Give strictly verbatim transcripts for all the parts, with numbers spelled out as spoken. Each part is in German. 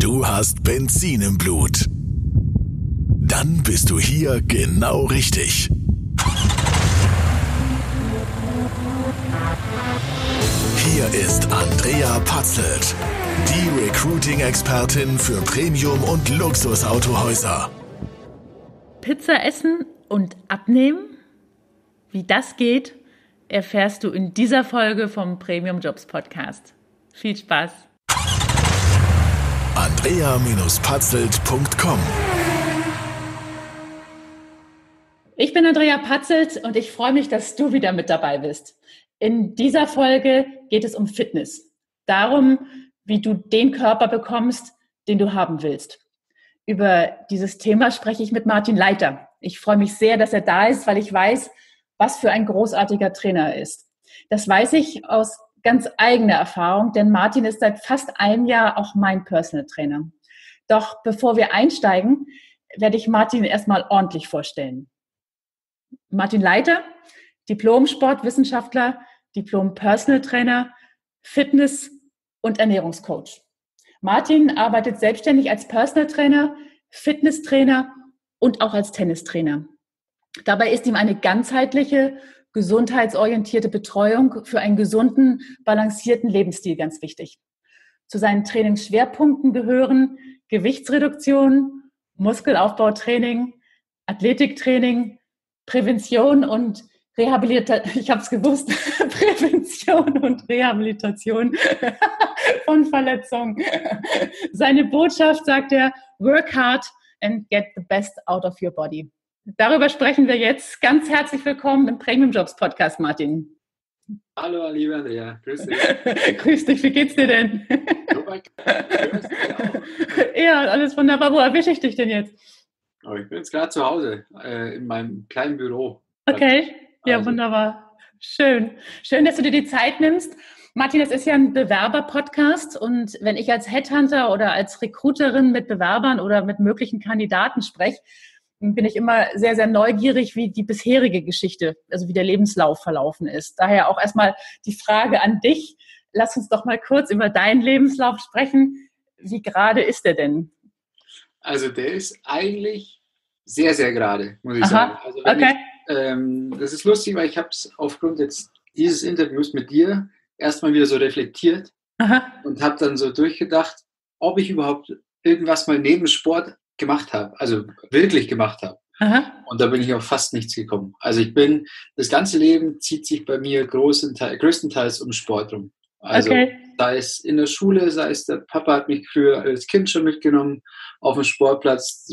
Du hast Benzin im Blut. Dann bist du hier genau richtig. Hier ist Andrea Patzelt, die Recruiting-Expertin für Premium- und Luxusautohäuser. Pizza essen und abnehmen? Wie das geht, erfährst du in dieser Folge vom Premium Jobs Podcast. Viel Spaß! andrea Patzelt punkt com Ich bin Andrea Patzelt und ich freue mich, dass du wieder mit dabei bist. In dieser Folge geht es um Fitness. Darum, wie du den Körper bekommst, den du haben willst. Über dieses Thema spreche ich mit Martin Leiter. Ich freue mich sehr, dass er da ist, weil ich weiß, was für ein großartiger Trainer er ist. Das weiß ich aus ganz eigener Erfahrung, denn Martin ist seit fast einem Jahr auch mein Personal Trainer. Doch bevor wir einsteigen, werde ich Martin erstmal ordentlich vorstellen. Martin Leiter, Diplom-Sportwissenschaftler, Diplom-Personal Trainer, Fitness- und Ernährungscoach. Martin arbeitet selbstständig als Personal Trainer, Fitnesstrainer und auch als Tennistrainer. Dabei ist ihm eine ganzheitliche, gesundheitsorientierte Betreuung für einen gesunden, balancierten Lebensstil ganz wichtig. Zu seinen Trainingsschwerpunkten gehören Gewichtsreduktion, Muskelaufbautraining, Athletiktraining, Prävention und Rehabilitation, ich habe es gewusst, Prävention und Rehabilitation von Verletzungen. Seine Botschaft, sagt er, work hard and get the best out of your body. Darüber sprechen wir jetzt. Ganz herzlich willkommen im Premium Jobs Podcast, Martin. Hallo, liebe Andrea. Grüß dich. Grüß dich, wie geht's dir denn? Ja, alles wunderbar. Wo erwische ich dich denn jetzt? Oh, ich bin jetzt gerade zu Hause, äh, in meinem kleinen Büro. Okay, ja, also. Wunderbar. Schön. Schön, dass du dir die Zeit nimmst. Martin, das ist ja ein Bewerber-Podcast und wenn ich als Headhunter oder als Recruiterin mit Bewerbern oder mit möglichen Kandidaten spreche, bin ich immer sehr, sehr neugierig, wie die bisherige Geschichte, also wie der Lebenslauf verlaufen ist. Daher auch erstmal die Frage an dich. Lass uns doch mal kurz über deinen Lebenslauf sprechen. Wie gerade ist der denn? Also der ist eigentlich sehr, sehr gerade, muss ich Aha, sagen. Also wenn okay. ich, ähm, das ist lustig, weil ich habe es aufgrund jetzt dieses Interviews mit dir erstmal wieder so reflektiert. Aha. Und habe dann so durchgedacht, ob ich überhaupt irgendwas mal neben Sport gemacht habe, also wirklich gemacht habe. Aha. Und da bin ich auf fast nichts gekommen. Also ich bin, das ganze Leben zieht sich bei mir größtenteils um Sport rum. Also okay. sei es in der Schule, sei es der Papa hat mich früher als Kind schon mitgenommen auf dem Sportplatz.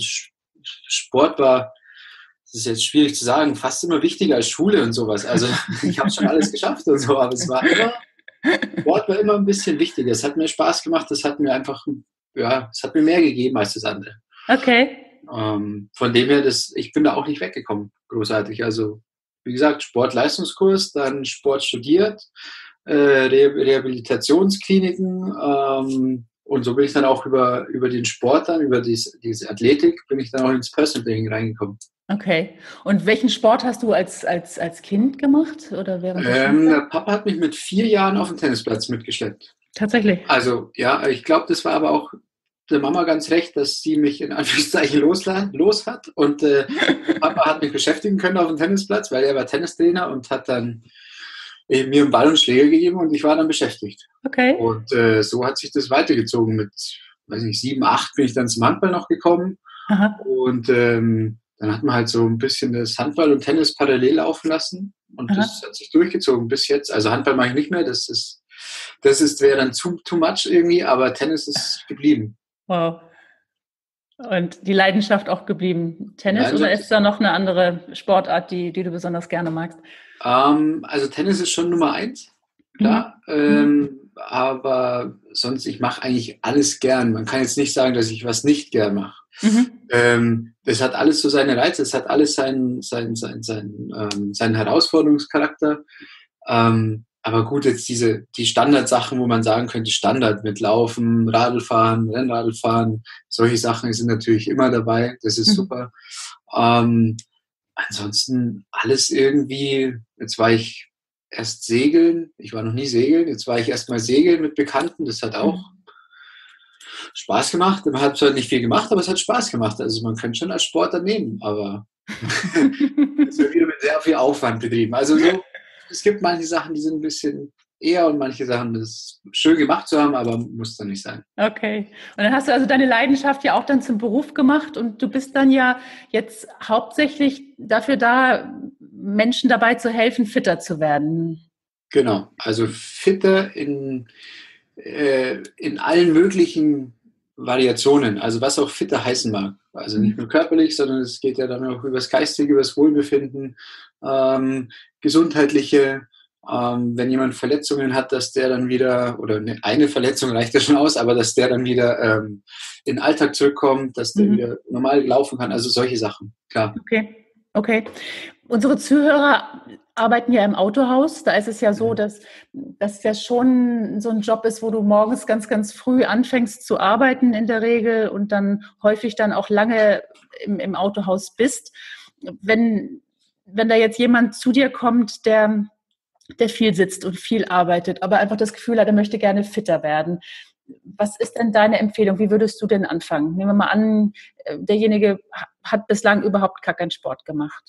Sport war, das ist jetzt schwierig zu sagen, fast immer wichtiger als Schule und sowas. Also ich habe schon alles geschafft und so, aber es war immer, Sport war immer ein bisschen wichtiger. Es hat mir Spaß gemacht, das hat mir einfach, ja, es hat mir mehr gegeben als das andere. Okay. Ähm, von dem her, das, ich bin da auch nicht weggekommen, großartig. Also, wie gesagt, Sportleistungskurs, dann Sport studiert, äh, Re- Rehabilitationskliniken ähm, und so bin ich dann auch über, über den Sport dann, über dies, diese Athletik, bin ich dann auch ins Personal Training reingekommen. Okay. Und welchen Sport hast du als, als, als Kind gemacht? Oder während der Ähm, der Papa hat mich mit vier Jahren auf den Tennisplatz mitgeschleppt. Tatsächlich? Also, ja, ich glaube, das war aber auch der Mama ganz recht, dass sie mich in Anführungszeichen los, los hat. Und äh, Papa hat mich beschäftigen können auf dem Tennisplatz, weil er war Tennistrainer und hat dann äh, mir einen Ball und Schläger gegeben und ich war dann beschäftigt. Okay. Und äh, so hat sich das weitergezogen. Mit, weiß nicht, sieben, acht bin ich dann zum Handball noch gekommen. Aha. Und ähm, dann hat man halt so ein bisschen das Handball und Tennis parallel laufen lassen. Und Aha. das hat sich durchgezogen bis jetzt. Also Handball mache ich nicht mehr, das ist, das ist wäre dann too, too much irgendwie, aber Tennis ist geblieben. Wow. Und die Leidenschaft auch geblieben? Tennis Leidenschaft oder ist da noch eine andere Sportart, die, die du besonders gerne magst? Ähm, also Tennis ist schon Nummer eins, klar. Mhm. Ähm, aber sonst, ich mache eigentlich alles gern. Man kann jetzt nicht sagen, dass ich was nicht gern mache. Mhm. Ähm, das hat alles so seine Reize, es hat alles seinen, seinen, seinen, seinen, ähm, seinen Herausforderungscharakter. Ähm, aber gut, jetzt diese die Standardsachen, wo man sagen könnte, Standard mit Laufen, Radlfahren, Rennradlfahren, solche Sachen sind natürlich immer dabei. Das ist Mhm. super. Ähm, ansonsten alles irgendwie, jetzt war ich erst segeln, ich war noch nie segeln, jetzt war ich erst mal segeln mit Bekannten, das hat auch Spaß gemacht. Man hat zwar nicht viel gemacht, aber es hat Spaß gemacht. Also man könnte schon als Sport nehmen, aber es wird wieder mit sehr viel Aufwand betrieben. Also so, es gibt manche Sachen, die sind ein bisschen eher und manche Sachen, das ist schön gemacht zu haben, aber muss dann nicht sein. Okay. Und dann hast du also deine Leidenschaft ja auch dann zum Beruf gemacht und du bist dann ja jetzt hauptsächlich dafür da, Menschen dabei zu helfen, fitter zu werden. Genau, also fitter in, äh, in allen möglichen Variationen, also was auch fitter heißen mag. Also nicht nur körperlich, sondern es geht ja dann auch über das Geistige, über das Wohlbefinden, ähm, gesundheitliche, ähm, wenn jemand Verletzungen hat, dass der dann wieder, oder eine, eine Verletzung reicht ja schon aus, aber dass der dann wieder ähm, in den Alltag zurückkommt, dass der mhm. wieder normal laufen kann, also solche Sachen, klar. Okay, okay. Unsere Zuhörer arbeiten ja im Autohaus. Da ist es ja so, dass das ja schon so ein Job ist, wo du morgens ganz, ganz früh anfängst zu arbeiten in der Regel und dann häufig dann auch lange im, im Autohaus bist. Wenn, wenn da jetzt jemand zu dir kommt, der, der viel sitzt und viel arbeitet, aber einfach das Gefühl hat, er möchte gerne fitter werden. Was ist denn deine Empfehlung? Wie würdest du denn anfangen? Nehmen wir mal an, derjenige hat bislang überhaupt gar keinen Sport gemacht.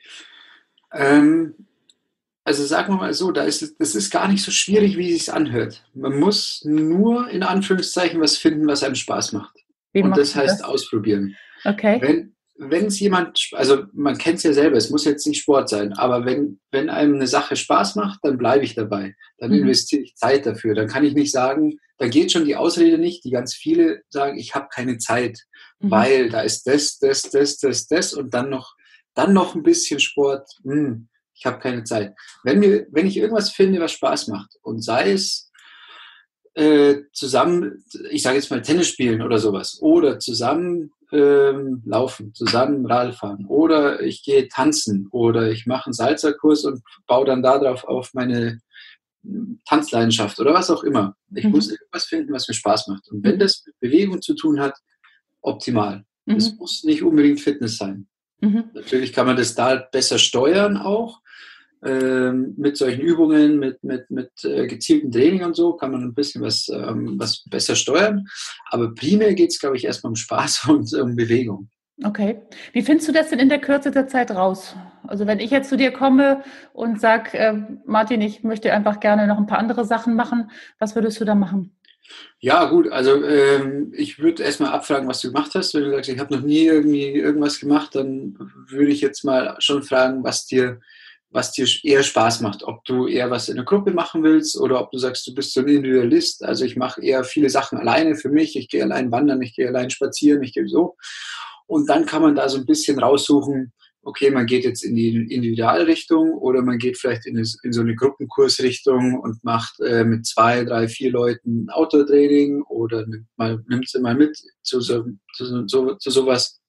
Ähm, also sagen wir mal so, da ist es, das ist gar nicht so schwierig, wie es sich anhört. Man muss nur in Anführungszeichen was finden, was einem Spaß macht. Wie Und das heißt das? Ausprobieren. Okay. Wenn, wenn es jemand, also man kennt es ja selber, es muss jetzt nicht Sport sein, aber wenn, wenn einem eine Sache Spaß macht, dann bleibe ich dabei. Dann mhm. investiere ich Zeit dafür. Dann kann ich nicht sagen, da geht schon die Ausrede nicht, die ganz viele sagen, ich habe keine Zeit, mhm. weil da ist das, das, das, das, das und dann noch Dann noch ein bisschen Sport, hm, ich habe keine Zeit. Wenn, mir, wenn ich irgendwas finde, was Spaß macht und sei es äh, zusammen, ich sage jetzt mal Tennis spielen oder sowas, oder zusammen ähm, laufen, zusammen Radl fahren oder ich gehe tanzen oder ich mache einen Salzerkurs und baue dann darauf auf meine Tanzleidenschaft oder was auch immer. Ich mhm. muss irgendwas finden, was mir Spaß macht. Und wenn das mit Bewegung zu tun hat, optimal. Es mhm. muss nicht unbedingt Fitness sein. Mhm. Natürlich kann man das da besser steuern auch, ähm, mit solchen Übungen, mit, mit, mit äh, gezielten Training und so, kann man ein bisschen was, ähm, was besser steuern. Aber primär geht es, glaube ich, erstmal um Spaß und um Bewegung. Okay. Wie findest du das denn in der Kürze der Zeit raus? Also wenn ich jetzt zu dir komme und sage, äh, Martin, ich möchte einfach gerne noch ein paar andere Sachen machen, was würdest du da machen? Ja, gut, also ähm, ich würde erstmal abfragen, was du gemacht hast. Wenn du sagst, ich habe noch nie irgendwie irgendwas gemacht, dann würde ich jetzt mal schon fragen, was dir, was dir eher Spaß macht. Ob du eher was in der Gruppe machen willst oder ob du sagst, du bist so ein Individualist. Also ich mache eher viele Sachen alleine für mich. Ich gehe allein wandern, ich gehe allein spazieren, ich gehe so. Und dann kann man da so ein bisschen raussuchen, okay, man geht jetzt in die Individualrichtung oder man geht vielleicht in, eine, in so eine Gruppenkursrichtung und macht äh, mit zwei, drei, vier Leuten Outdoor-Training oder nimmt, mal, nimmt sie mal mit zu, so, zu, so, zu sowas.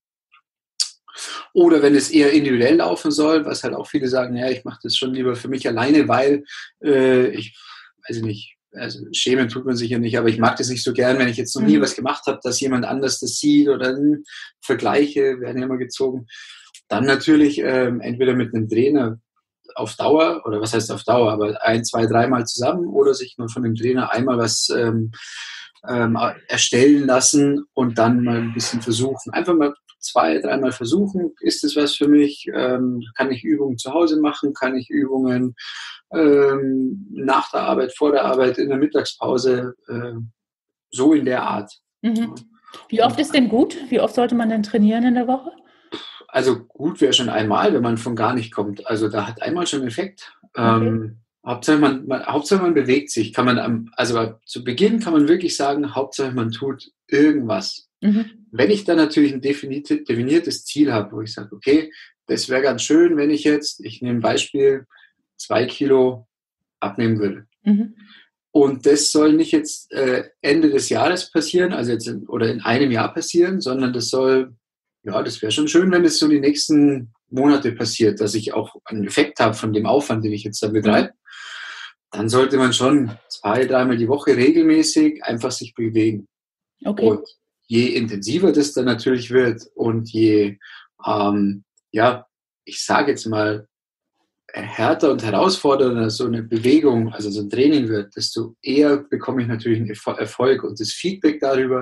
Oder wenn es eher individuell laufen soll, was halt auch viele sagen, ja, ich mache das schon lieber für mich alleine, weil äh, ich, weiß nicht, also schämen tut man sich ja nicht, aber ich mag das nicht so gern, wenn ich jetzt noch nie mhm. was gemacht habe, dass jemand anders das sieht oder hm, Vergleiche werden ja immer gezogen. Dann natürlich ähm, entweder mit einem Trainer auf Dauer, oder was heißt auf Dauer, aber ein, zwei, dreimal zusammen oder sich mal von dem Trainer einmal was ähm, ähm, erstellen lassen und dann mal ein bisschen versuchen. Einfach mal zwei, dreimal versuchen, ist das was für mich? Ähm, kann ich Übungen zu Hause machen? Kann ich Übungen ähm, nach der Arbeit, vor der Arbeit, in der Mittagspause? Äh, so in der Art. Mhm. Wie oft ist denn gut? Wie oft sollte man denn trainieren in der Woche? Also gut wäre schon einmal, wenn man von gar nicht kommt. Also da hat einmal schon Effekt. Okay. Ähm, Hauptsache, man, man, Hauptsache man bewegt sich. Kann man am, also zu Beginn kann man wirklich sagen, Hauptsache man tut irgendwas. Mhm. Wenn ich dann natürlich ein definiertes Ziel habe, wo ich sage, okay, das wäre ganz schön, wenn ich jetzt, ich nehme ein Beispiel, zwei Kilo abnehmen würde. Mhm. Und das soll nicht jetzt äh, Ende des Jahres passieren, also jetzt in, oder in einem Jahr passieren, sondern das soll, ja, das wäre schon schön, wenn es so die nächsten Monate passiert, dass ich auch einen Effekt habe von dem Aufwand, den ich jetzt da betreibe. Mhm. Dann sollte man schon zwei, dreimal die Woche regelmäßig einfach sich bewegen. Okay. Und je intensiver das dann natürlich wird und je, ähm, ja, ich sage jetzt mal, härter und herausfordernder so eine Bewegung, also so ein Training wird, desto eher bekomme ich natürlich einen Erfolg. Und das Feedback darüber,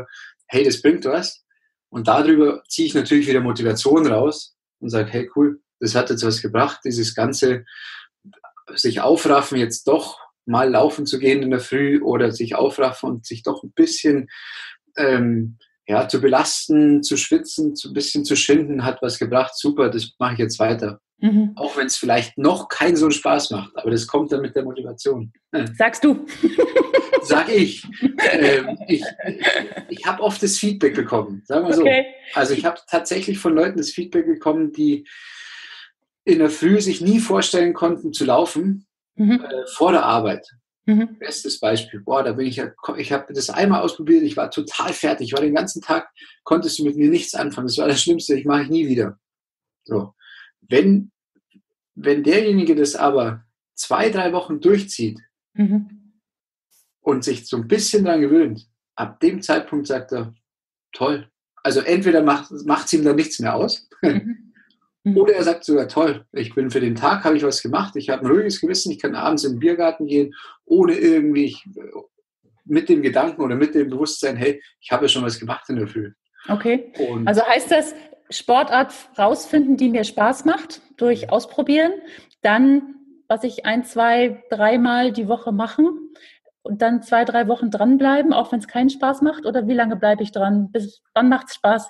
hey, das bringt was. Und darüber ziehe ich natürlich wieder Motivation raus und sage, hey, cool, das hat jetzt was gebracht, dieses ganze sich aufraffen, jetzt doch mal laufen zu gehen in der Früh oder sich aufraffen und sich doch ein bisschen ähm, ja, zu belasten, zu schwitzen, zu ein bisschen zu schinden, hat was gebracht. Super, das mache ich jetzt weiter. Mhm. Auch wenn es vielleicht noch keinen so einen Spaß macht, aber das kommt dann mit der Motivation. Sagst du. Sag ich. ähm, ich ich habe oft das Feedback bekommen, sagen wir so. Okay. Also ich habe tatsächlich von Leuten das Feedback bekommen, die in der Früh sich nie vorstellen konnten zu laufen, mhm. äh, vor der Arbeit. Mhm. Bestes Beispiel. Boah, da bin ich ja, ich habe das einmal ausprobiert, ich war total fertig, ich war den ganzen Tag, konntest du mit mir nichts anfangen. Das war das Schlimmste, ich mache ich nie wieder. So. Wenn, wenn derjenige das aber zwei, drei Wochen durchzieht mhm. und sich so ein bisschen daran gewöhnt, ab dem Zeitpunkt sagt er, toll. Also entweder macht es ihm dann nichts mehr aus, mhm. oder er sagt sogar, toll, ich bin für den Tag, habe ich was gemacht, ich habe ein ruhiges Gewissen, ich kann abends in den Biergarten gehen, ohne irgendwie mit dem Gedanken oder mit dem Bewusstsein, hey, ich habe ja schon was gemacht in der Früh. Okay, und also heißt das, Sportart rausfinden, die mir Spaß macht, durch Ausprobieren, dann, was ich ein, zwei, dreimal die Woche machen und dann zwei, drei Wochen dranbleiben, auch wenn es keinen Spaß macht, oder wie lange bleibe ich dran? Bis wann macht es Spaß?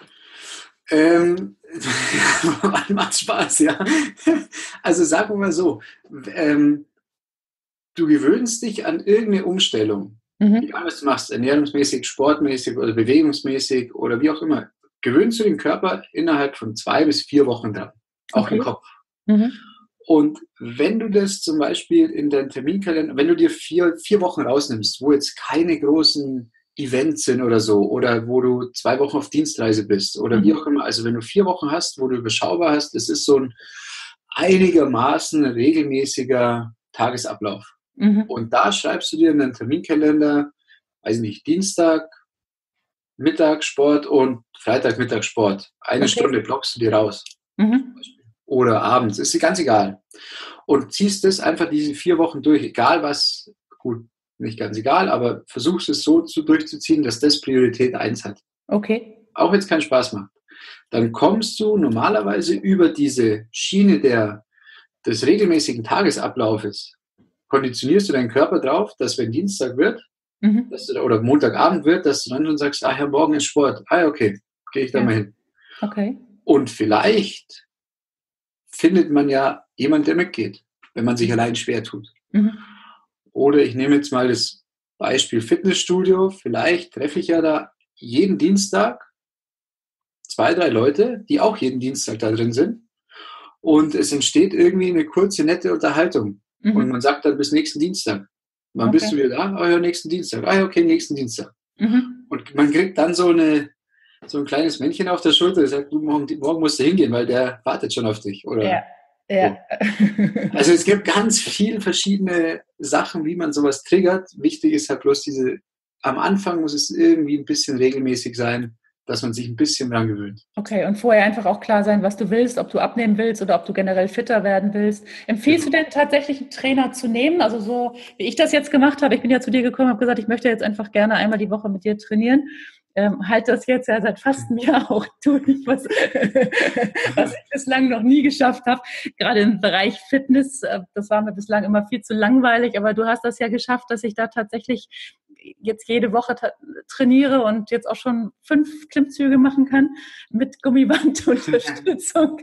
Ähm, macht Spaß, ja. Also sagen wir mal so, ähm, du gewöhnst dich an irgendeine Umstellung, mhm. egal was du machst, ernährungsmäßig, sportmäßig oder bewegungsmäßig oder wie auch immer, gewöhnst du den Körper innerhalb von zwei bis vier Wochen dran, auch okay. im Kopf. Mhm. Und wenn du das zum Beispiel in deinen Terminkalender, wenn du dir vier, vier Wochen rausnimmst, wo jetzt keine großen Events sind oder so, oder wo du zwei Wochen auf Dienstreise bist oder mhm. wie auch immer. Also wenn du vier Wochen hast, wo du überschaubar hast, das ist so ein einigermaßen regelmäßiger Tagesablauf. Mhm. Und da schreibst du dir in deinen Terminkalender, weiß nicht, Dienstag, Mittag Sport und Freitag Mittag Sport. Eine okay. Stunde blockst du dir raus. Mhm. Oder abends, ist ganz egal. Und ziehst das einfach diese vier Wochen durch, egal was, gut, nicht ganz egal, aber versuchst es so zu durchzuziehen, dass das Priorität eins hat. Okay. Auch wenn es keinen Spaß macht. Dann kommst du normalerweise über diese Schiene der, des regelmäßigen Tagesablaufes, konditionierst du deinen Körper drauf, dass wenn Dienstag wird, mhm. dass du, oder Montagabend wird, dass du dann schon sagst, ah ja, morgen ist Sport. Ah ja, okay, gehe ich da ja. mal hin. Okay. Und vielleicht findet man ja jemand, der mitgeht, wenn man sich allein schwer tut. Mhm. Oder ich nehme jetzt mal das Beispiel Fitnessstudio. Vielleicht treffe ich ja da jeden Dienstag zwei, drei Leute, die auch jeden Dienstag da drin sind. Und es entsteht irgendwie eine kurze, nette Unterhaltung. Mhm. Und man sagt dann bis nächsten Dienstag. Wann okay. bist du wieder da? Oh ja, nächsten Dienstag. Ah ja, okay, nächsten Dienstag. Mhm. Und man kriegt dann so, eine, so ein kleines Männchen auf der Schulter, das sagt, du, morgen, morgen musst du hingehen, weil der wartet schon auf dich. Oder ja. Ja. Also es gibt ganz viele verschiedene Sachen, wie man sowas triggert. Wichtig ist halt bloß diese, am Anfang muss es irgendwie ein bisschen regelmäßig sein, dass man sich ein bisschen dran gewöhnt. Okay, und vorher einfach auch klar sein, was du willst, ob du abnehmen willst oder ob du generell fitter werden willst. Empfiehlst genau. du denn tatsächlich einen Trainer zu nehmen? Also so, wie ich das jetzt gemacht habe, ich bin ja zu dir gekommen, habe gesagt, ich möchte jetzt einfach gerne einmal die Woche mit dir trainieren. Ähm, halt das jetzt ja seit fast einem Jahr auch durch, was, was ich bislang noch nie geschafft habe. Gerade im Bereich Fitness, äh, das war mir bislang immer viel zu langweilig, aber du hast das ja geschafft, dass ich da tatsächlich jetzt jede Woche ta- trainiere und jetzt auch schon fünf Klimmzüge machen kann mit Gummibandunterstützung.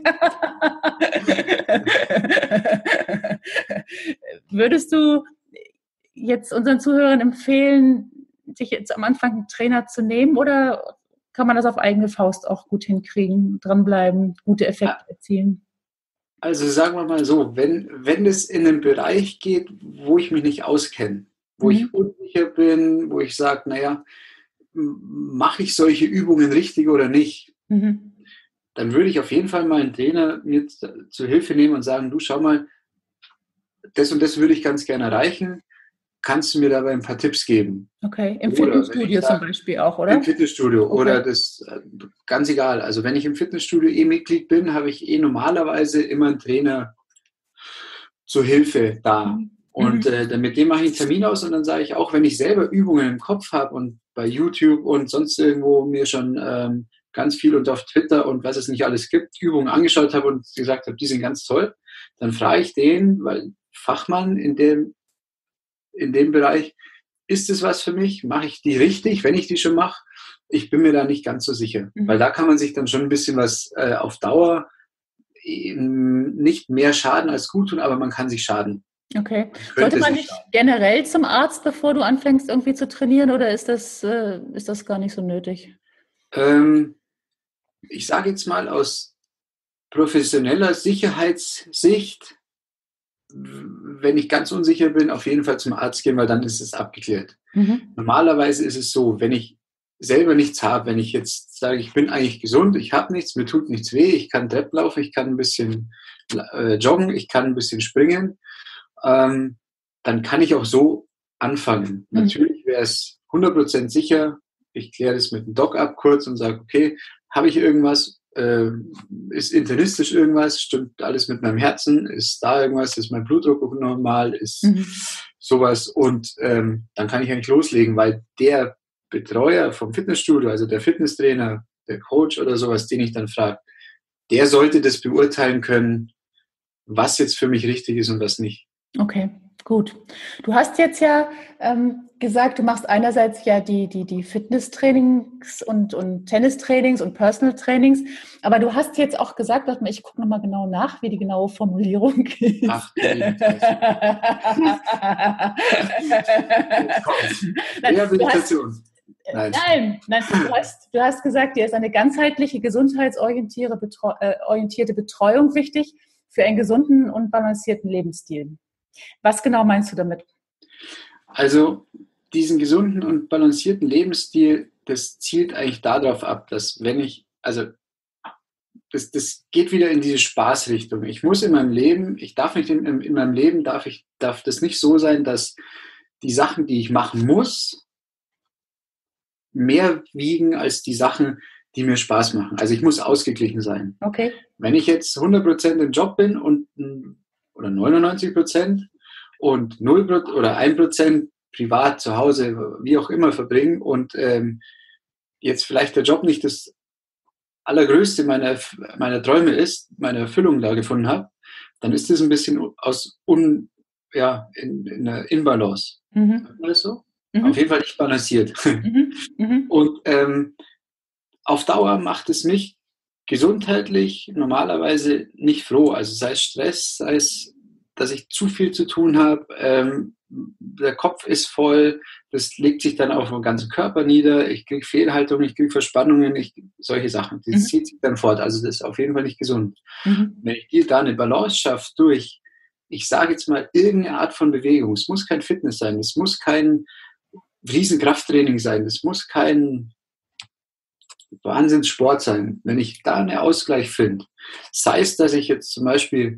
Würdest du jetzt unseren Zuhörern empfehlen, sich jetzt am Anfang einen Trainer zu nehmen, oder kann man das auf eigene Faust auch gut hinkriegen, dranbleiben, gute Effekte erzielen? Also sagen wir mal so, wenn, wenn es in einen Bereich geht, wo ich mich nicht auskenne, wo mhm. ich unsicher bin, wo ich sage, naja, mache ich solche Übungen richtig oder nicht, mhm. dann würde ich auf jeden Fall mal einen Trainer mir zur Hilfe nehmen und sagen, du schau mal, das und das würde ich ganz gerne erreichen. Kannst du mir dabei ein paar Tipps geben? Okay, im oder Fitnessstudio sag, zum Beispiel auch, oder? Im Fitnessstudio okay. oder das, ganz egal. Also wenn ich im Fitnessstudio eh Mitglied bin, habe ich eh normalerweise immer einen Trainer zur Hilfe da. Mhm. Und äh, dann mit dem mache ich einen Termin aus und dann sage ich auch, wenn ich selber Übungen im Kopf habe und bei YouTube und sonst irgendwo mir schon ähm, ganz viel und auf Twitter und was es nicht alles gibt, Übungen angeschaut habe und gesagt habe, die sind ganz toll, dann frage ich den, weil Fachmann in dem, in dem Bereich, ist es was für mich? Mache ich die richtig, wenn ich die schon mache? Ich bin mir da nicht ganz so sicher, mhm. weil da kann man sich dann schon ein bisschen was äh, auf Dauer nicht mehr schaden als gut tun, aber man kann sich schaden. Okay. Sollte man nicht generell zum Arzt, bevor du anfängst irgendwie zu trainieren, oder ist das, äh, ist das gar nicht so nötig? Ähm, ich sage jetzt mal aus professioneller Sicherheitssicht, wenn ich ganz unsicher bin, auf jeden Fall zum Arzt gehen, weil dann ist es abgeklärt. Mhm. Normalerweise ist es so, wenn ich selber nichts habe, wenn ich jetzt sage, ich bin eigentlich gesund, ich habe nichts, mir tut nichts weh, ich kann Treppen laufen, ich kann ein bisschen äh, joggen, ich kann ein bisschen springen, ähm, dann kann ich auch so anfangen. Mhm. Natürlich wäre es hundert Prozent sicher, ich kläre das mit dem Doc ab kurz und sage, okay, habe ich irgendwas, äh, ist internistisch irgendwas, stimmt alles mit meinem Herzen, ist da irgendwas, ist mein Blutdruck normal, ist mhm. sowas und ähm, dann kann ich eigentlich loslegen, weil der Betreuer vom Fitnessstudio, also der Fitnesstrainer, der Coach oder sowas, den ich dann frage, der sollte das beurteilen können, was jetzt für mich richtig ist und was nicht. Okay, gut. Du hast jetzt ja ähm, gesagt, du machst einerseits ja die, die, die Fitnesstrainings und, und Tennistrainings und Personal Trainings, aber du hast jetzt auch gesagt, warte mal, ich gucke nochmal genau nach, wie die genaue Formulierung ist. Ach, Rehabilitation. Nein, nein, nein du, hast, du hast gesagt, dir ist eine ganzheitliche, gesundheitsorientierte Betreu- äh, orientierte Betreuung wichtig für einen gesunden und balancierten Lebensstil. Was genau meinst du damit? Also diesen gesunden und balancierten Lebensstil, das zielt eigentlich darauf ab, dass wenn ich, also das, das geht wieder in diese Spaßrichtung. Ich muss in meinem Leben, ich darf nicht in, in meinem Leben, darf ich, darf das nicht so sein, dass die Sachen, die ich machen muss, mehr wiegen als die Sachen, die mir Spaß machen. Also ich muss ausgeglichen sein. Okay. Wenn ich jetzt hundert Prozent im Job bin und oder neunundneunzig Prozent und null oder ein Prozent privat zu Hause, wie auch immer, verbringen und ähm, jetzt vielleicht der Job nicht das allergrößte meiner, meiner Träume ist, meine Erfüllung da gefunden habe, dann ist das ein bisschen aus un, ja, in, in einer Inbalance. Mhm. Ist das so? Mhm. Auf jeden Fall nicht balanciert. Mhm. Mhm. Und ähm, auf Dauer macht es mich gesundheitlich normalerweise nicht froh. Also sei es Stress, sei es, dass ich zu viel zu tun habe, ähm, der Kopf ist voll, das legt sich dann auf den ganzen Körper nieder, ich kriege Fehlhaltungen, ich kriege Verspannungen, ich, solche Sachen. Das mhm. zieht sich dann fort. Also das ist auf jeden Fall nicht gesund. Mhm. Wenn ich dir da eine Balance schaffe durch, ich sage jetzt mal, irgendeine Art von Bewegung, es muss kein Fitness sein, es muss kein Riesenkrafttraining sein, es muss kein Wahnsinnssport sein. Wenn ich da einen Ausgleich finde, sei es, dass ich jetzt zum Beispiel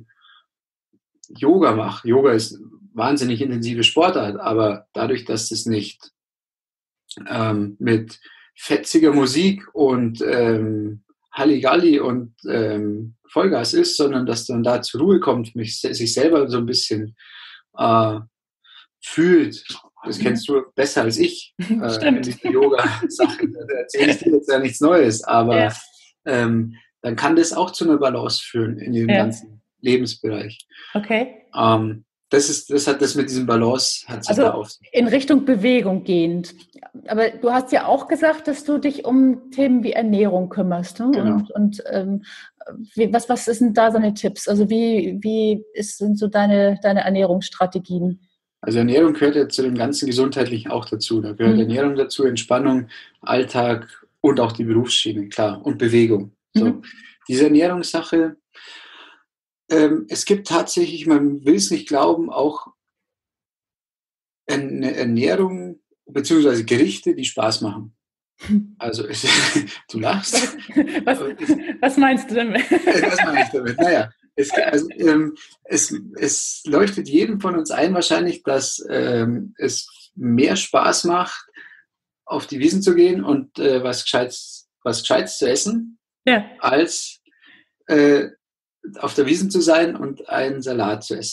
Yoga mache. Yoga ist wahnsinnig intensive Sportart, aber dadurch, dass es nicht ähm, mit fetziger Musik und ähm, Halligalli und ähm, Vollgas ist, sondern dass dann da zur Ruhe kommt, mich, sich selber so ein bisschen äh, fühlt. Das kennst du besser als ich äh, in dieser Yoga-Sache. Da erzähle ich dir jetzt ja nichts Neues, aber ja. ähm, dann kann das auch zu einer Balance führen in dem ja. ganzen Lebensbereich. Okay. Ähm, das, ist, das hat das mit diesem Balance, hat sich also da auf. In Richtung Bewegung gehend. Aber du hast ja auch gesagt, dass du dich um Themen wie Ernährung kümmerst. Ne? Genau. Und, und ähm, wie, was, was sind da deine Tipps? Also wie, wie ist, sind so deine, deine Ernährungsstrategien? Also Ernährung gehört ja zu dem ganzen Gesundheitlichen auch dazu. Da gehört mhm. Ernährung dazu, Entspannung, Alltag und auch die Berufsschiene, klar, und Bewegung. So. Mhm. Diese Ernährungssache, ähm, es gibt tatsächlich, man will es nicht glauben, auch eine Ernährung bzw. Gerichte, die Spaß machen. Also, du lachst. Was, was meinst du damit? Was meine ich damit? Naja, es, also, ähm, es, es leuchtet jedem von uns ein wahrscheinlich, dass ähm, es mehr Spaß macht, auf die Wiesn zu gehen und äh, was Gescheites, was Gescheites zu essen, ja. als äh, auf der Wiesn zu sein und einen Salat zu essen.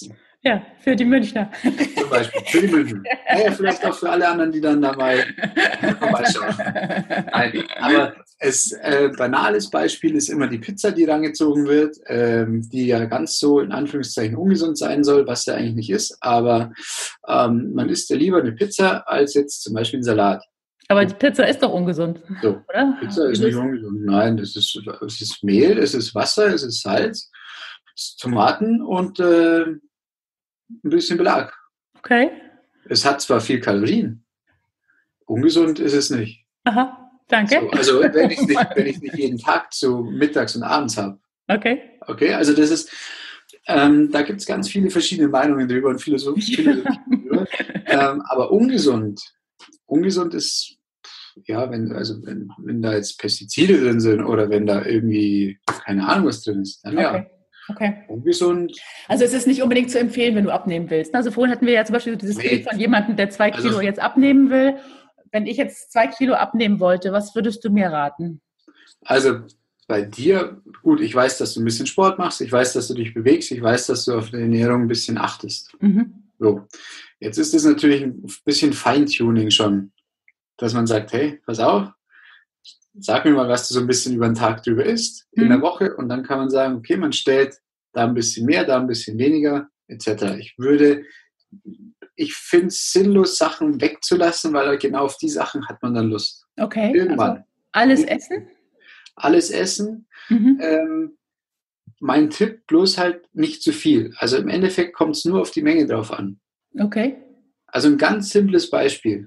Ja, für die Münchner. Zum Beispiel, für die Münchner. Naja, vielleicht auch für alle anderen, die dann da mal vorbeischauen. Nein, aber es äh, banales Beispiel ist immer die Pizza, die rangezogen wird, ähm, die ja ganz so in Anführungszeichen ungesund sein soll, was ja eigentlich nicht ist. Aber ähm, man isst ja lieber eine Pizza als jetzt zum Beispiel einen Salat. Aber die Pizza ist doch ungesund, so, oder? Pizza ist nicht ungesund. Nein, das ist, es ist Mehl, es ist Wasser, es ist Salz, es ist Tomaten und äh, ein bisschen Belag. Okay. Es hat zwar viel Kalorien, ungesund ist es nicht. Aha, danke. So, also wenn ich nicht, wenn ich nicht jeden Tag so mittags und abends habe. Okay. Okay, also das ist, ähm, da gibt es ganz viele verschiedene Meinungen drüber und Philosophie drüber. ähm, aber ungesund, ungesund ist, ja, wenn, also wenn, wenn da jetzt Pestizide drin sind oder wenn da irgendwie, keine Ahnung, was drin ist, dann ja. Okay. Okay. Ungesund. Also es ist nicht unbedingt zu empfehlen, wenn du abnehmen willst. Also vorhin hatten wir ja zum Beispiel dieses Nee. Bild von jemandem, der zwei Kilo Also- jetzt abnehmen will. Wenn ich jetzt zwei Kilo abnehmen wollte, was würdest du mir raten? Also bei dir, gut, ich weiß, dass du ein bisschen Sport machst, ich weiß, dass du dich bewegst, ich weiß, dass du auf die Ernährung ein bisschen achtest. Mhm. So, jetzt ist es natürlich ein bisschen Feintuning schon, dass man sagt, hey, pass auf, sag mir mal, was du so ein bisschen über den Tag drüber isst, in Mhm. der Woche, und dann kann man sagen, okay, man stellt da ein bisschen mehr, da ein bisschen weniger, et cetera. Ich würde, ich finde es sinnlos, Sachen wegzulassen, weil genau auf die Sachen hat man dann Lust. Okay. Irgendwann. Also alles essen? Alles essen. Mhm. Ähm, mein Tipp, bloß halt nicht zu viel. Also im Endeffekt kommt es nur auf die Menge drauf an. Okay. Also ein ganz simples Beispiel.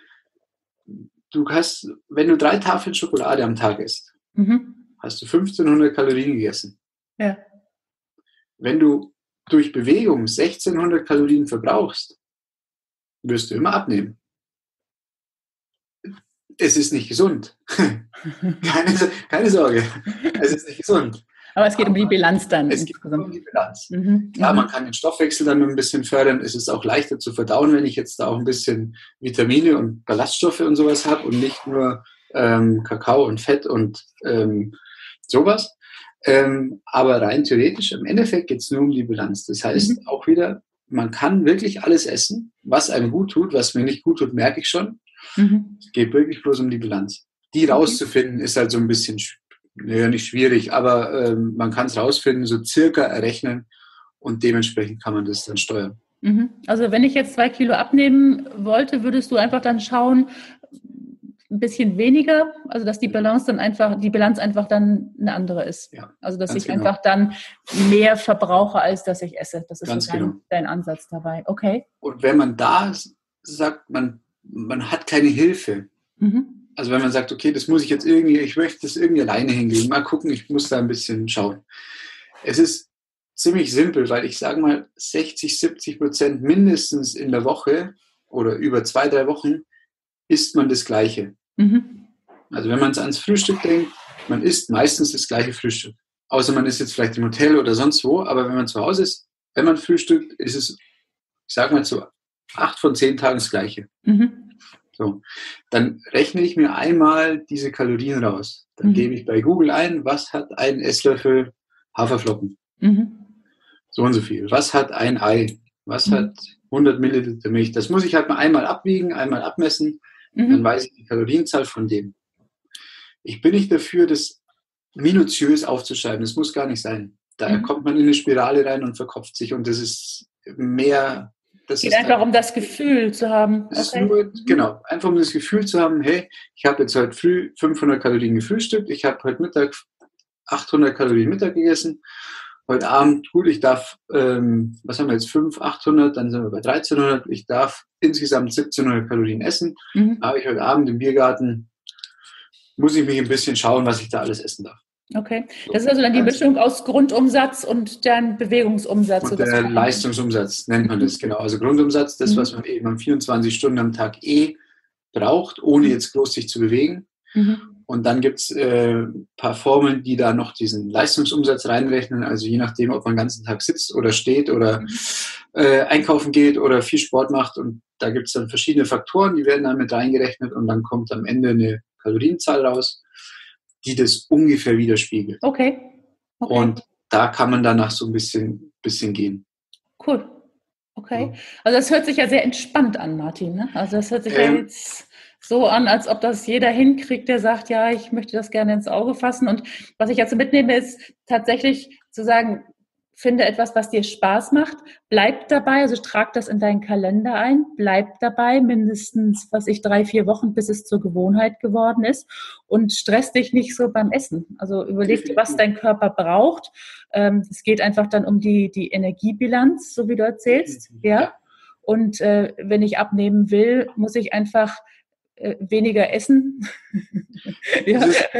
Du hast, wenn du drei Tafeln Schokolade am Tag isst, Mhm. hast du fünfzehnhundert Kalorien gegessen. Ja. Wenn du durch Bewegung sechzehnhundert Kalorien verbrauchst, wirst du immer abnehmen. Es ist nicht gesund. keine, keine Sorge, es ist nicht gesund. Aber es geht um die Bilanz dann. Es geht um die Bilanz. Mhm. Klar, Mhm. man kann den Stoffwechsel dann ein bisschen fördern. Es ist auch leichter zu verdauen, wenn ich jetzt da auch ein bisschen Vitamine und Ballaststoffe und sowas habe und nicht nur ähm, Kakao und Fett und ähm, sowas. Ähm, aber rein theoretisch, im Endeffekt geht es nur um die Bilanz. Das heißt Mhm. auch wieder, man kann wirklich alles essen, was einem gut tut. Was mir nicht gut tut, merke ich schon. Mhm. Es geht wirklich bloß um die Bilanz. Die rauszufinden, ist halt so ein bisschen, sch- naja, nicht schwierig, aber ähm, man kann es rausfinden, so circa errechnen, und dementsprechend kann man das dann steuern. Mhm. Also wenn ich jetzt zwei Kilo abnehmen wollte, würdest du einfach dann schauen, ein bisschen weniger, also dass die Balance dann einfach, die Bilanz einfach dann eine andere ist. Ja, Also dass ganz ich genau. einfach dann mehr verbrauche, als dass ich esse. Das ist Ganz so dein, genau. dein Ansatz dabei. Okay. Und wenn man da s- sagt, man, man hat keine Hilfe, Mhm. also wenn man sagt, okay, das muss ich jetzt irgendwie, ich möchte das irgendwie alleine hingehen, mal gucken, ich muss da ein bisschen schauen. Es ist ziemlich simpel, weil ich sage mal, sechzig, siebzig Prozent mindestens in der Woche oder über zwei, drei Wochen isst man das Gleiche. Mhm. Also wenn man ans Frühstück denkt, man isst meistens das gleiche Frühstück. Außer man ist jetzt vielleicht im Hotel oder sonst wo, aber wenn man zu Hause ist, wenn man frühstückt, ist es, ich sage mal, zu acht von zehn Tagen das Gleiche. Mhm. So, dann rechne ich mir einmal diese Kalorien raus. Dann Mhm. gebe ich bei Google ein, was hat ein Esslöffel Haferflocken? Mhm. So und so viel. Was hat ein Ei? Was Mhm. hat hundert Milliliter Milch? Das muss ich halt mal einmal abwiegen, einmal abmessen. Dann Mhm. weiß ich die Kalorienzahl von dem. Ich bin nicht dafür, das minutiös aufzuschreiben. Das muss gar nicht sein. Da Mhm. kommt man in eine Spirale rein und verkopft sich, und das ist mehr. Das Geht ist einfach dann, um das Gefühl zu haben. das ist Okay. nur, genau, einfach um das Gefühl zu haben, hey, ich habe jetzt heute früh fünfhundert Kalorien gefrühstückt, ich habe heute Mittag achthundert Kalorien Mittag gegessen, heute Abend, gut, ich darf, ähm, was haben wir jetzt, fünf, achthundert, dann sind wir bei dreizehnhundert, ich darf insgesamt siebzehnhundert Kalorien essen. Mhm. Da habe ich heute Abend im Biergarten, muss ich mich ein bisschen schauen, was ich da alles essen darf. Okay. Das ist also dann die Mischung aus Grundumsatz und dann Bewegungsumsatz. Und sodass der du- Leistungsumsatz nennt man das, genau. Also Grundumsatz, das, Mhm. was man eben vierundzwanzig Stunden am Tag eh braucht, ohne jetzt groß sich zu bewegen. Mhm. Und dann gibt es äh, ein paar Formeln, die da noch diesen Leistungsumsatz reinrechnen. Also je nachdem, ob man den ganzen Tag sitzt oder steht oder äh, einkaufen geht oder viel Sport macht. Und da gibt es dann verschiedene Faktoren, die werden dann mit reingerechnet, und dann kommt am Ende eine Kalorienzahl raus, die das ungefähr widerspiegelt. Okay. Okay. Und da kann man danach so ein bisschen, bisschen gehen. Cool. Okay. Also das hört sich ja sehr entspannt an, Martin. Ne? Also das hört sich ähm, ja jetzt so an, als ob das jeder hinkriegt, der sagt, ja, ich möchte das gerne ins Auge fassen. Und was ich jetzt mitnehme, ist tatsächlich zu sagen, finde etwas, was dir Spaß macht, bleib dabei, also trag das in deinen Kalender ein, bleib dabei, mindestens, was ich, drei, vier Wochen, bis es zur Gewohnheit geworden ist und stress dich nicht so beim Essen. Also überleg dir, was dein Körper braucht. Ähm, es geht einfach dann um die, die Energiebilanz, so wie du erzählst, ja. Und äh, wenn ich abnehmen will, muss ich einfach äh, weniger essen. Ja.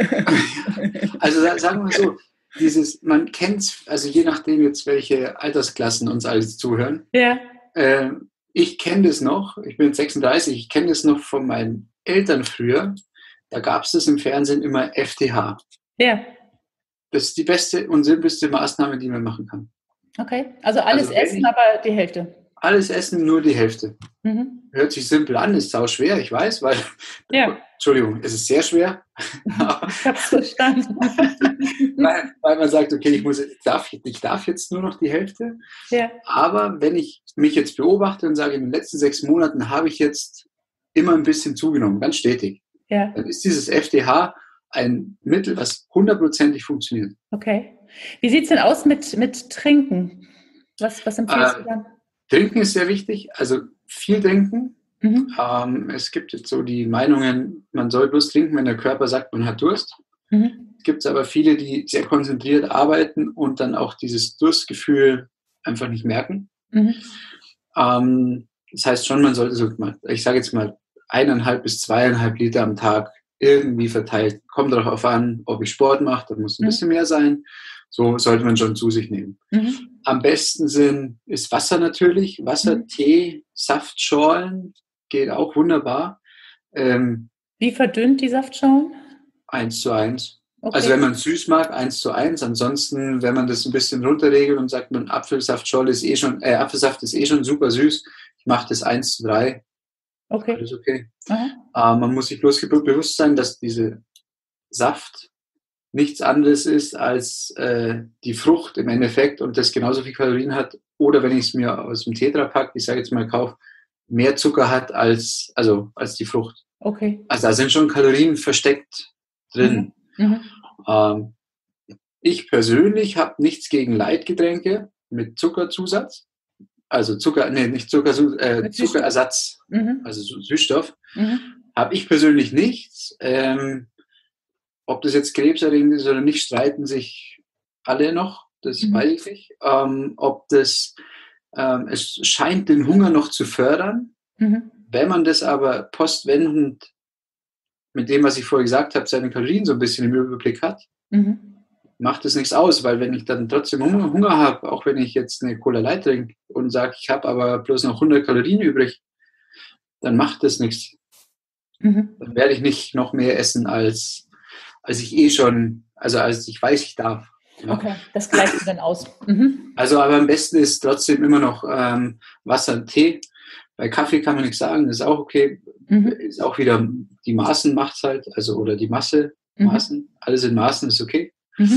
Also sagen wir mal so, dieses, man kennt, also je nachdem jetzt, welche Altersklassen uns alles zuhören. Ja. Äh, ich kenne das noch, ich bin jetzt sechsunddreißig, ich kenne das noch von meinen Eltern früher. Da gab es das im Fernsehen immer F T H. Ja. Das ist die beste und simpelste Maßnahme, die man machen kann. Okay, also alles also essen, ich, aber die Hälfte. Alles essen, nur die Hälfte. Mhm. Hört sich simpel an, ist sau schwer, ich weiß, weil, ja. Entschuldigung, es ist sehr schwer. Ich habe es verstanden. weil, weil man sagt, okay, ich, muss, ich, darf, ich darf jetzt nur noch die Hälfte. Ja. Aber wenn ich mich jetzt beobachte und sage, in den letzten sechs Monaten habe ich jetzt immer ein bisschen zugenommen, ganz stetig, ja. dann ist dieses F T H ein Mittel, was hundertprozentig funktioniert. Okay. Wie sieht es denn aus mit, mit Trinken? Was, was empfiehlst äh, du dann? Trinken ist sehr wichtig, also viel trinken. Mhm. Ähm, es gibt jetzt so die Meinungen, man soll bloß trinken, wenn der Körper sagt, man hat Durst. Mhm. Es gibt aber viele, die sehr konzentriert arbeiten und dann auch dieses Durstgefühl einfach nicht merken. Mhm. Ähm, das heißt schon, man sollte so, ich sage jetzt mal, eineinhalb bis zweieinhalb Liter am Tag irgendwie verteilt. Kommt darauf an, ob ich Sport mache, dann muss ein mhm. bisschen mehr sein. So sollte man schon zu sich nehmen. Mhm. Am besten sind, ist Wasser natürlich. Wasser, mhm. Tee, Saftschorlen geht auch wunderbar. Ähm, Wie verdünnt die Saftschorlen? Eins zu eins. Okay. Also wenn man süß mag, eins zu eins. Ansonsten, wenn man das ein bisschen runterregelt und sagt, man Apfelsaftschorle ist eh schon, äh, Apfelsaft ist eh schon super süß, ich mache das eins zu drei. Okay. Alles okay. Aha. Äh, man muss sich bloß bewusst sein, dass diese Saft nichts anderes ist als äh, die Frucht im Endeffekt und das genauso viel Kalorien hat. Oder wenn ich es mir aus dem Tetrapack, ich sage jetzt mal, kaufe, mehr Zucker hat als, also, als die Frucht. Okay. Also da sind schon Kalorien versteckt drin. Mhm. Mhm. Ähm, ich persönlich habe nichts gegen Leitgetränke mit Zuckerzusatz. Also Zucker, nee, nicht Zucker, äh, Zuckerersatz, mhm. also Süßstoff. Mhm. Habe ich persönlich nichts. Ähm, ob das jetzt krebserregend ist oder nicht, streiten sich alle noch. Das mhm. weiß ich nicht. Ähm, ob das, ähm, es scheint den Hunger noch zu fördern. Mhm. Wenn man das aber postwendend mit dem, was ich vorher gesagt habe, seine Kalorien so ein bisschen im Überblick hat, mhm. macht das nichts aus, weil wenn ich dann trotzdem Hunger, Hunger habe, auch wenn ich jetzt eine Cola Light trinke und sage, ich habe aber bloß noch hundert Kalorien übrig, dann macht das nichts. Mhm. Dann werde ich nicht noch mehr essen, als, als ich eh schon, also als ich weiß, ich darf. Ja. Okay, das gleicht du dann aus. Mhm. Also aber am besten ist trotzdem immer noch ähm, Wasser und Tee. Bei Kaffee kann man nichts sagen, das ist auch okay. Mhm. Ist auch wieder die Maßen macht's halt, also oder die Masse, mhm. Maßen, alles in Maßen ist okay. Mhm.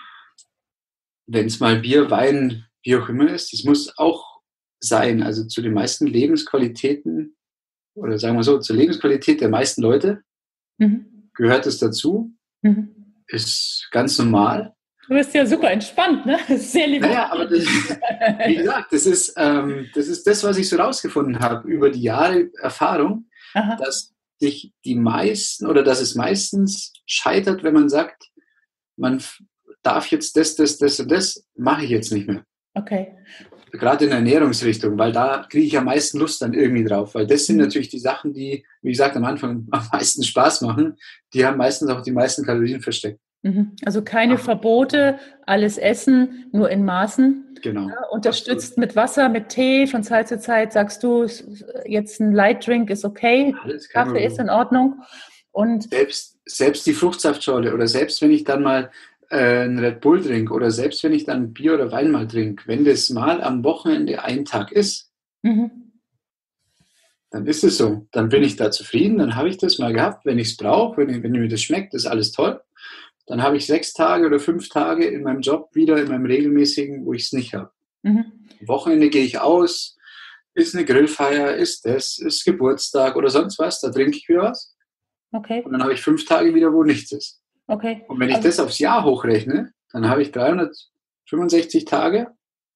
Wenn es mal Bier, Wein, wie auch immer ist, das muss auch sein. Also zu den meisten Lebensqualitäten, oder sagen wir so, zur Lebensqualität der meisten Leute mhm. gehört es dazu. Mhm. Ist ganz normal. Du bist ja super entspannt, ne? Sehr lieb. Naja, aber das, wie gesagt, das ist, ähm, das ist das, was ich so rausgefunden habe über die Jahre Erfahrung, Aha. dass sich die meisten oder dass es meistens scheitert, wenn man sagt, man darf jetzt das, das, das und das, mache ich jetzt nicht mehr. Okay. Gerade in der Ernährungsrichtung, weil da kriege ich am meisten Lust dann irgendwie drauf, weil das sind mhm. natürlich die Sachen, die, wie gesagt, am Anfang am meisten Spaß machen, die haben meistens auch die meisten Kalorien versteckt. Also keine Ach. Verbote, alles essen, nur in Maßen. Genau. Ja, unterstützt Absolut. Mit Wasser, mit Tee. Von Zeit zu Zeit sagst du, jetzt ein Light Drink ist okay, Kaffee ist in Ordnung. Und selbst, selbst die Fruchtsaftschorle oder selbst wenn ich dann mal äh, einen Red Bull trinke oder selbst wenn ich dann Bier oder Wein mal trinke, wenn das mal am Wochenende ein Tag ist, mhm. dann ist es so. Dann bin ich da zufrieden, dann habe ich das mal gehabt. Wenn ich es brauche, wenn, wenn mir das schmeckt, ist alles toll. Dann habe ich sechs Tage oder fünf Tage in meinem Job wieder, in meinem regelmäßigen, wo ich es nicht habe. Mhm. Am Wochenende gehe ich aus, ist eine Grillfeier, ist das, ist Geburtstag oder sonst was, da trinke ich wieder was. Okay. Und dann habe ich fünf Tage wieder, wo nichts ist. Okay. Und wenn ich Also, das aufs Jahr hochrechne, dann habe ich dreihundertfünfundsechzig Tage.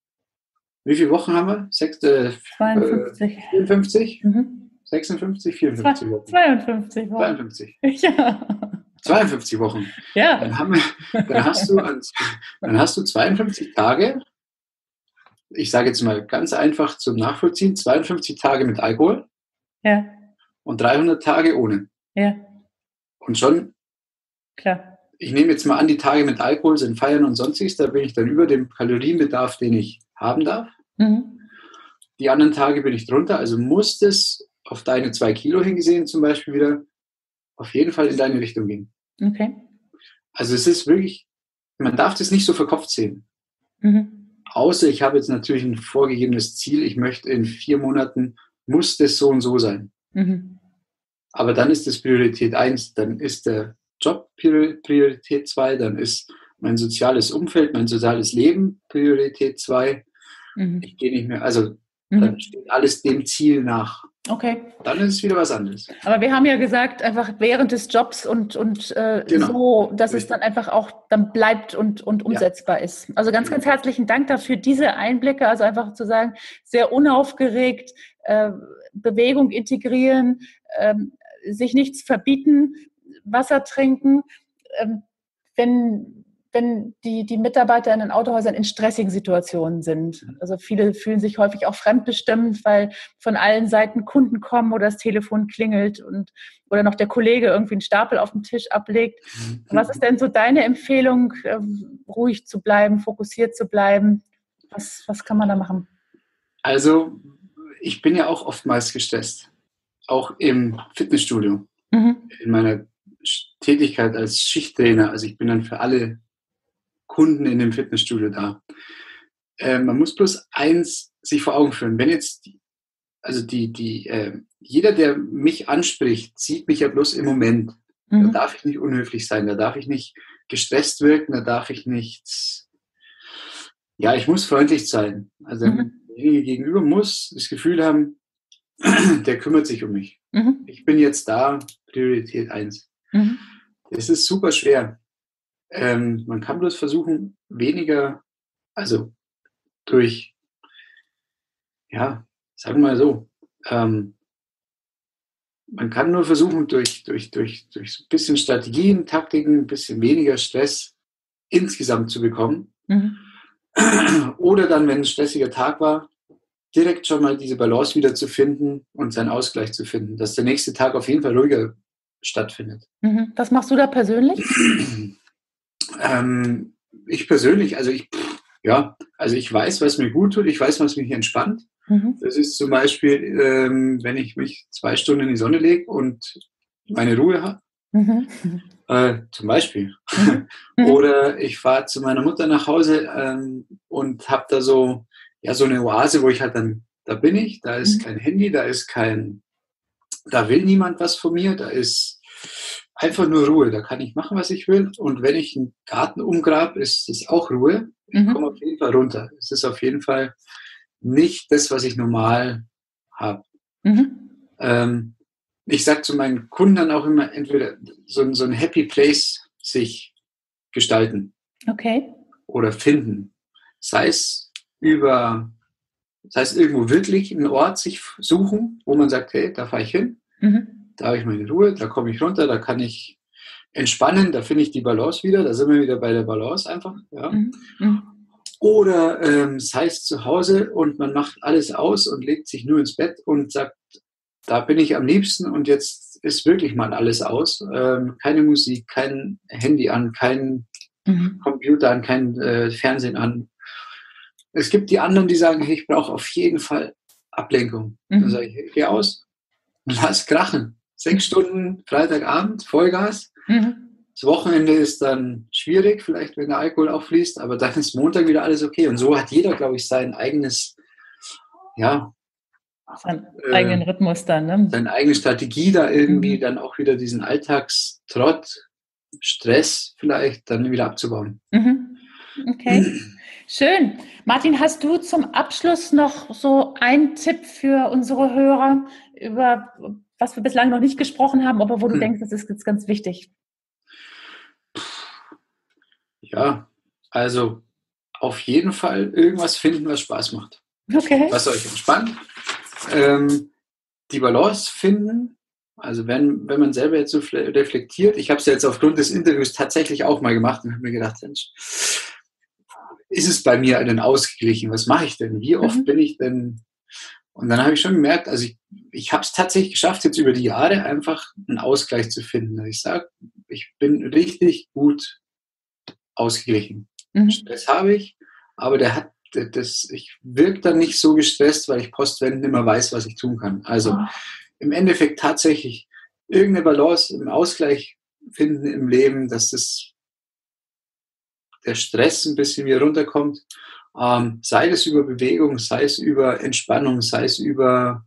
Wie viele Wochen haben wir? Sechs, äh, zweiundfünfzig. Äh, vierundfünfzig? Mhm. sechsundfünfzig? vierundfünfzig Wochen. zweiundfünfzig Wochen. zweiundfünfzig. Ja. zweiundfünfzig Wochen. Ja. Dann, haben wir, dann, hast du, dann hast du zweiundfünfzig Tage, ich sage jetzt mal ganz einfach zum Nachvollziehen, zweiundfünfzig Tage mit Alkohol Ja. und dreihundert Tage ohne. Ja. Und schon, Klar. ich nehme jetzt mal an, die Tage mit Alkohol sind Feiern und sonstiges, da bin ich dann über dem Kalorienbedarf, den ich haben darf. Mhm. Die anderen Tage bin ich drunter, also muss das auf deine zwei Kilo hingesehen zum Beispiel wieder auf jeden Fall in deine Richtung gehen. Okay. Also es ist wirklich, man darf das nicht so verkopft sehen. Mhm. Außer ich habe jetzt natürlich ein vorgegebenes Ziel, ich möchte in vier Monaten, muss das so und so sein. Mhm. Aber dann ist das Priorität eins, dann ist der Job Priorität zwei, dann ist mein soziales Umfeld, mein soziales Leben Priorität zwei. Mhm. Ich gehe nicht mehr, also Mhm. dann steht alles dem Ziel nach. Okay. Dann ist es wieder was anderes. Aber wir haben ja gesagt, einfach während des Jobs und, und äh, Genau. so, dass Richtig. es dann einfach auch dann bleibt und, und umsetzbar ja. ist. Also ganz, Genau. ganz herzlichen Dank dafür, diese Einblicke, also einfach zu sagen, sehr unaufgeregt, äh, Bewegung integrieren, äh, sich nichts verbieten, Wasser trinken. Äh, wenn wenn die, die Mitarbeiter in den Autohäusern in stressigen Situationen sind. Also viele fühlen sich häufig auch fremdbestimmt, weil von allen Seiten Kunden kommen oder das Telefon klingelt und oder noch der Kollege irgendwie einen Stapel auf dem Tisch ablegt. Was ist denn so deine Empfehlung, ruhig zu bleiben, fokussiert zu bleiben? Was, was kann man da machen? Also ich bin ja auch oftmals gestresst, auch im Fitnessstudio, mhm. in meiner Tätigkeit als Schichttrainer. Also ich bin dann für alle Kunden in dem Fitnessstudio da. Äh, man muss bloß eins sich vor Augen führen. Wenn jetzt, die, also die, die, äh, jeder, der mich anspricht, sieht mich ja bloß im Moment. Mhm. Da darf ich nicht unhöflich sein, da darf ich nicht gestresst wirken, da darf ich nicht, ja, ich muss freundlich sein. Also mhm. derjenige gegenüber muss das Gefühl haben, der kümmert sich um mich. Mhm. Ich bin jetzt da, Priorität eins. Mhm. Das ist super schwer. Ähm, man kann bloß versuchen, weniger, also durch, ja, sagen wir mal so, ähm, man kann nur versuchen, durch, durch, durch, durch so ein bisschen Strategien, Taktiken, ein bisschen weniger Stress insgesamt zu bekommen. Mhm. Oder dann, wenn ein stressiger Tag war, direkt schon mal diese Balance wieder zu finden und seinen Ausgleich zu finden, dass der nächste Tag auf jeden Fall ruhiger stattfindet. Mhm. Was machst du da persönlich? Ähm, ich persönlich, also ich, ja, also ich weiß, was mir gut tut, ich weiß, was mich entspannt. Mhm. Das ist zum Beispiel, ähm, wenn ich mich zwei Stunden in die Sonne lege und meine Ruhe habe. Mhm. Äh, zum Beispiel. Mhm. Oder ich fahre zu meiner Mutter nach Hause ähm, und habe da so, ja, so eine Oase, wo ich halt dann, da bin ich, da ist mhm. kein Handy, da ist kein, da will niemand was von mir, da ist einfach nur Ruhe, da kann ich machen, was ich will. Und wenn ich einen Garten umgrabe, ist es auch Ruhe. Ich mhm. komme auf jeden Fall runter. Es ist auf jeden Fall nicht das, was ich normal habe. Mhm. Ähm, ich sage zu meinen Kunden dann auch immer, entweder so, so ein Happy Place sich gestalten. Okay. Oder finden. Sei es über, sei es irgendwo wirklich einen Ort sich suchen, wo man sagt, hey, da fahre ich hin. Mhm. Da habe ich meine Ruhe, da komme ich runter, da kann ich entspannen, da finde ich die Balance wieder, da sind wir wieder bei der Balance einfach. Ja. Mhm. Oder ähm, sei es zu Hause und man macht alles aus und legt sich nur ins Bett und sagt, da bin ich am liebsten und jetzt ist wirklich mal alles aus. Ähm, keine Musik, kein Handy an, kein mhm. Computer an, kein äh, Fernsehen an. Es gibt die anderen, die sagen, hey, ich brauche auf jeden Fall Ablenkung. Mhm. Dann sage ich, hey, geh aus und lass krachen. Sechs Stunden Freitagabend, Vollgas. Mhm. Das Wochenende ist dann schwierig, vielleicht wenn der Alkohol auch fließt, aber dann ist Montag wieder alles okay. Und so hat jeder, glaube ich, sein eigenes, ja, seinen äh, eigenen Rhythmus dann, ne? Seine eigene Strategie, da irgendwie mhm. dann auch wieder diesen Alltagstrott, Stress vielleicht dann wieder abzubauen. Mhm. Okay. Schön. Martin, hast du zum Abschluss noch so einen Tipp für unsere Hörer, über was wir bislang noch nicht gesprochen haben, aber wo du hm. denkst, das ist jetzt ganz wichtig? Ja, also auf jeden Fall irgendwas finden, was Spaß macht. Okay. Was euch entspannt. Ähm, die Balance finden. Also wenn, wenn man selber jetzt so reflektiert, ich habe es jetzt aufgrund des Interviews tatsächlich auch mal gemacht und habe mir gedacht, Mensch, ist es bei mir denn ausgeglichen? Was mache ich denn? Wie oft mhm. bin ich denn? Und dann habe ich schon gemerkt, also ich, ich habe es tatsächlich geschafft, jetzt über die Jahre einfach einen Ausgleich zu finden. Ich sage, ich bin richtig gut ausgeglichen. Mhm. Stress habe ich, aber der hat das, ich wirke dann nicht so gestresst, weil ich postwendend immer weiß, was ich tun kann. Also oh. im Endeffekt tatsächlich irgendeine Balance im Ausgleich finden im Leben, dass das, der Stress ein bisschen wieder runterkommt. Ähm, sei es über Bewegung, sei es über Entspannung, sei es über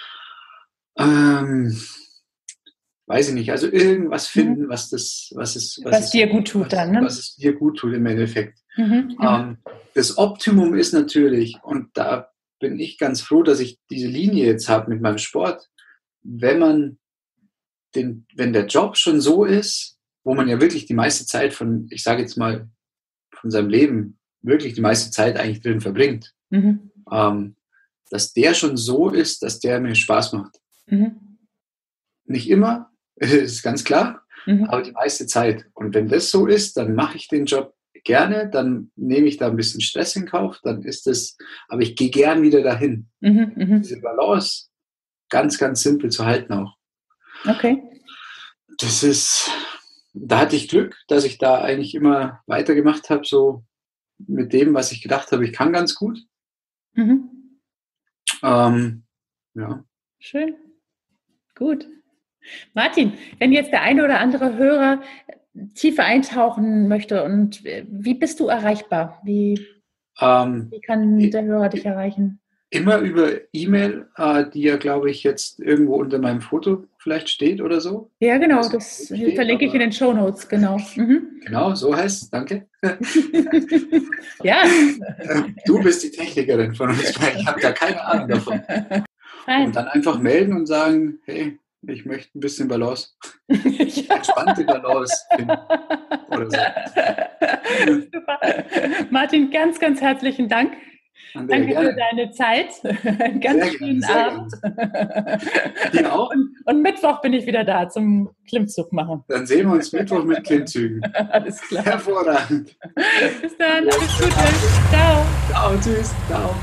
ähm, weiß ich nicht, also irgendwas finden, was das, was es, was, was es, dir gut tut was, dann, ne? Was es dir gut tut im Endeffekt. Mhm, ähm, das Optimum ist natürlich, und da bin ich ganz froh, dass ich diese Linie jetzt habe mit meinem Sport, wenn man den, wenn der Job schon so ist, wo man ja wirklich die meiste Zeit von, ich sage jetzt mal, von seinem Leben wirklich die meiste Zeit eigentlich drin verbringt, mhm. ähm, dass der schon so ist, dass der mir Spaß macht. Mhm. Nicht immer, ist ganz klar, mhm. aber die meiste Zeit. Und wenn das so ist, dann mache ich den Job gerne, dann nehme ich da ein bisschen Stress in Kauf, dann ist es, aber ich gehe gern wieder dahin. Mhm, mh. Diese Balance ganz, ganz simpel zu halten auch. Okay. Das ist, da hatte ich Glück, dass ich da eigentlich immer weitergemacht habe, so mit dem, was ich gedacht habe, ich kann ganz gut. Mhm. Ähm, ja. Schön. Gut. Martin, wenn jetzt der eine oder andere Hörer tiefer eintauchen möchte, und wie bist du erreichbar? Wie, ähm, wie kann der Hörer dich erreichen? Immer über E-Mail, äh, die ja, glaube ich, jetzt irgendwo unter meinem Foto vielleicht steht oder so. Ja, genau, also, das steht, verlinke ich in den Shownotes, genau. Mhm. Genau, so heißt es, danke. Ja. Du bist die Technikerin von uns, weil ich habe da keine Ahnung davon. Nein. Und dann einfach melden und sagen, hey, ich möchte ein bisschen Balance. Ja. Entspannte Balance finden. Oder so. Super. Martin, ganz, ganz herzlichen Dank. Danke gerne. Für deine Zeit. Einen ganz sehr schönen gerne, Abend. Dir auch. Und, und Mittwoch bin ich wieder da zum Klimmzug machen. Dann sehen wir uns Mittwoch mit Klimmzügen. Alles klar. Hervorragend. Bis dann. Alles Gute. Ciao. Ciao, tschüss. Ciao.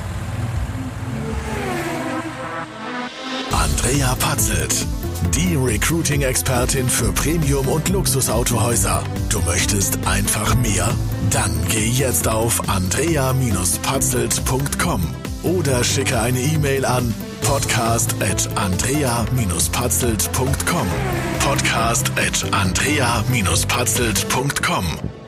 Andrea Patzelt, die Recruiting-Expertin für Premium- und Luxusautohäuser. Du möchtest einfach mehr? Dann geh jetzt auf andrea Bindestrich patzelt Punkt com oder schicke eine E-Mail an podcast at andrea Bindestrich patzelt Punkt com. podcast at andrea Bindestrich patzelt Punkt com.